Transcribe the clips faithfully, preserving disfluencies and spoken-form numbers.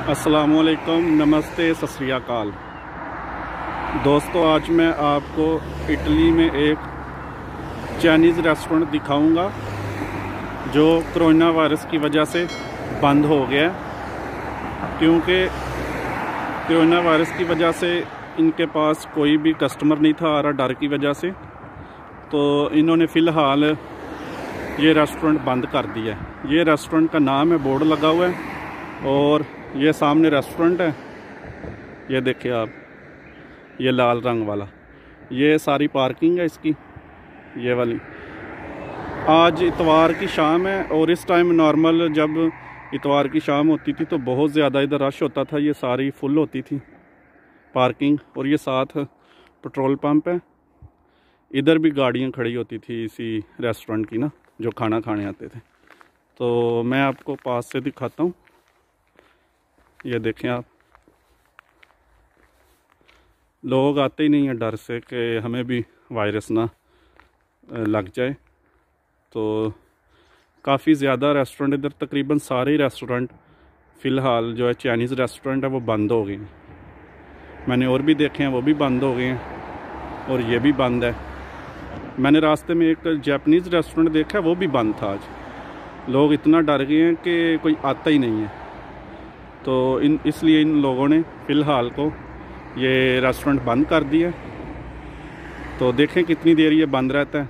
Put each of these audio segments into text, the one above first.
अस्सलामुअलैकुम, नमस्ते, सत श्री अकाल। दोस्तों, आज मैं आपको इटली में एक चाइनीज़ रेस्टोरेंट दिखाऊंगा जो कोरोना वायरस की वजह से बंद हो गया, क्योंकि कोरोना वायरस की वजह से इनके पास कोई भी कस्टमर नहीं था आ रहा, डर की वजह से। तो इन्होंने फ़िलहाल ये रेस्टोरेंट बंद कर दिया है। ये रेस्टोरेंट का नाम है, बोर्ड लगा हुआ है, और ये सामने रेस्टोरेंट है। ये देखिए आप, ये लाल रंग वाला, ये सारी पार्किंग है इसकी, ये वाली। आज इतवार की शाम है, और इस टाइम नॉर्मल जब इतवार की शाम होती थी तो बहुत ज़्यादा इधर रश होता था। ये सारी फुल होती थी पार्किंग, और ये साथ पेट्रोल पंप है। इधर भी गाड़ियाँ खड़ी होती थी इसी रेस्टोरेंट की ना, जो खाना खाने आते थे। तो मैं आपको पास से दिखाता हूँ। ये देखें आप, लोग आते ही नहीं हैं डर से कि हमें भी वायरस ना लग जाए। तो काफ़ी ज़्यादा रेस्टोरेंट इधर, तकरीबन सारे रेस्टोरेंट फ़िलहाल जो है चाइनीज़ रेस्टोरेंट है वो बंद हो गए हैं। मैंने और भी देखे हैं, वो भी बंद हो गए हैं, और ये भी बंद है। मैंने रास्ते में एक जापानीज़ रेस्टोरेंट देखा है, वो भी बंद था आज। लोग इतना डर गए हैं कि कोई आता ही नहीं है। तो इन इसलिए इन लोगों ने फ़िलहाल को ये रेस्टोरेंट बंद कर दिया। तो देखें कितनी देर ये बंद रहता है।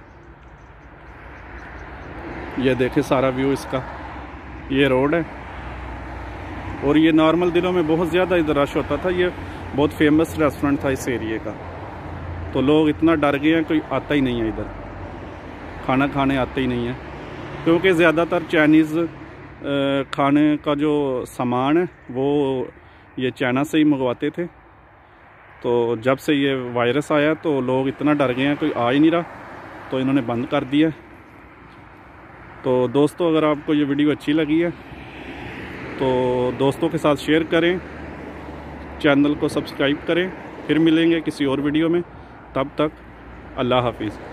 ये देखें सारा व्यू इसका, ये रोड है, और ये नॉर्मल दिनों में बहुत ज़्यादा इधर रश होता था। ये बहुत फेमस रेस्टोरेंट था इस एरिए का। तो लोग इतना डर गए हैं, कोई आता ही नहीं है इधर, खाना खाने आते ही नहीं है, क्योंकि ज़्यादातर चाइनीज़ खाने का जो सामान है वो ये चाइना से ही मंगवाते थे। तो जब से ये वायरस आया तो लोग इतना डर गए हैं, कोई आ ही नहीं रहा, तो इन्होंने बंद कर दिया। तो दोस्तों, अगर आपको ये वीडियो अच्छी लगी है तो दोस्तों के साथ शेयर करें, चैनल को सब्सक्राइब करें। फिर मिलेंगे किसी और वीडियो में, तब तक अल्लाह हाफिज़।